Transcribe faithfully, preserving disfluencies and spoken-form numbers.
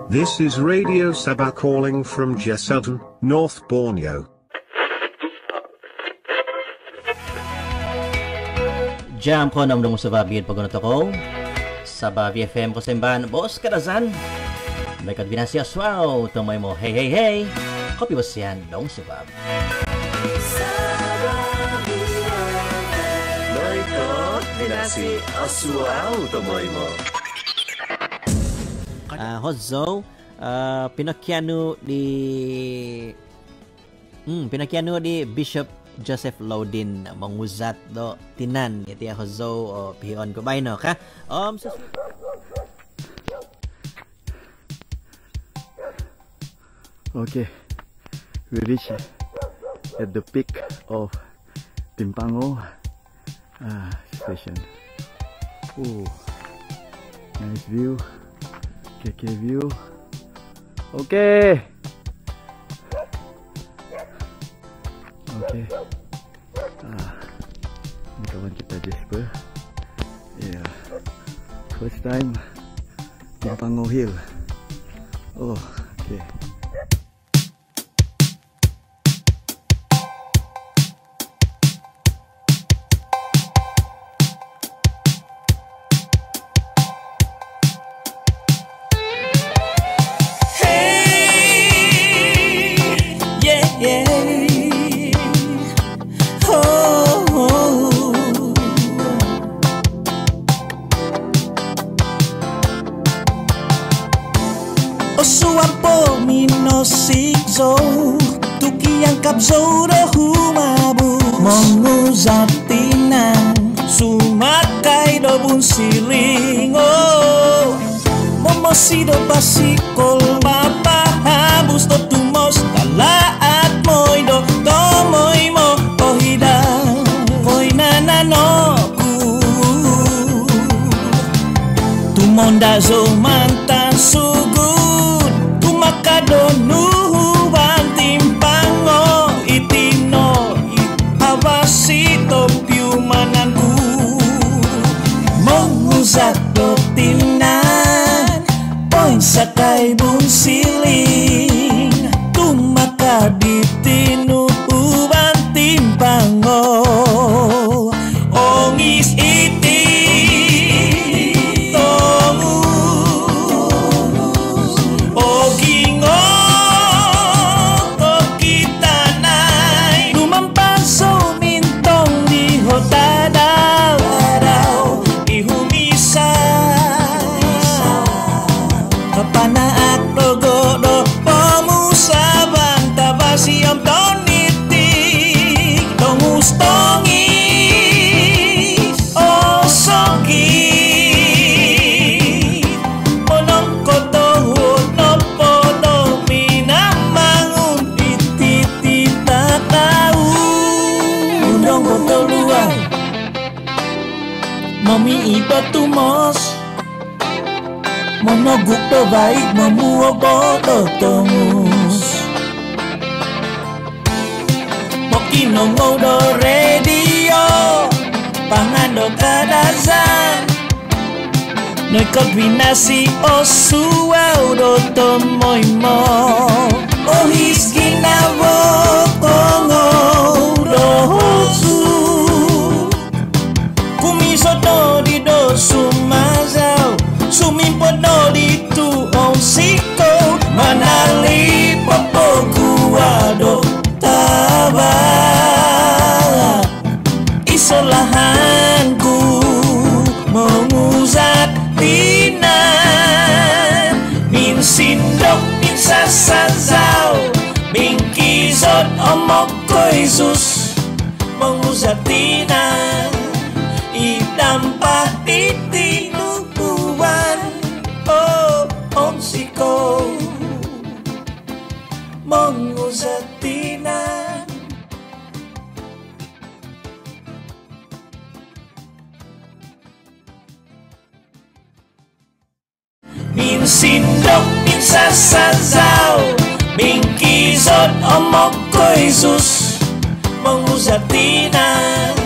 This is Radio Sabah calling from Jesudan, North Borneo. Jam ko nam dong sa babid paggunot ako sa Babi F M ko semban bos kadazan. May kadbinasya swaw tumoy mo hey hey hey. Kopi bos yan dong sa bab. May kadbinasya swaw tumoy mo. Ah, Hozo, uh, pinakyano ni Hmm, pinakyano ni Bishop Joseph Laudin manguzat do tinan iti Hozo o pion ko bay no ka. Um so Okay, we reach at the peak of Timpango uh, station. Ooh, nice view. K K view. Okay. Okay. Ah, ini kawan kita Jasper. Yeah. First time Timpango Hill. Oh, okay. Kapsora humabu menguzatinan sumakai do bunsilingo momosi do pasikol mapa habus do tumos talaat moy do tomoy mo kohida koy nananoku tumonda zo mantan sugud tumakadonu Sakto tinan poin sakay bunsiling tumaka di tinuuban timpango ongis iti tongu ogingo okitanay lumampaso mintong di hotadaw kapanaak rogodo pamusabang tabasiyam tonitik tongustongis osokit monong kotohut nopodo minamangun ititita tau undong kotoluan mami iba tumos monoguk to baik memuogo to tongus Mokinongo do radio pangando kadazan Noi kombinasi osuau do tomoy mo Ohis ginawo kongo do hosu Kumiso do di do sumazau Sumimpono dito ang siko manali papoguado taba isolahanku menguzat tinan min sindok min sasazao bingkizot omok ko Yesus menguzat tinan idampa titi siko menguzatinan min sindok min sasazao bingkizot omok ko Yesus menguzatinan